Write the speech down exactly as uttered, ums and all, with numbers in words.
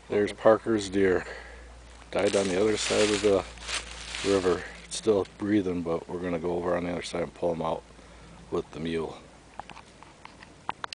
There's Parker's deer. Died on the other side of the river. It's still breathing, but we're going to go over on the other side and pull him out with the mule.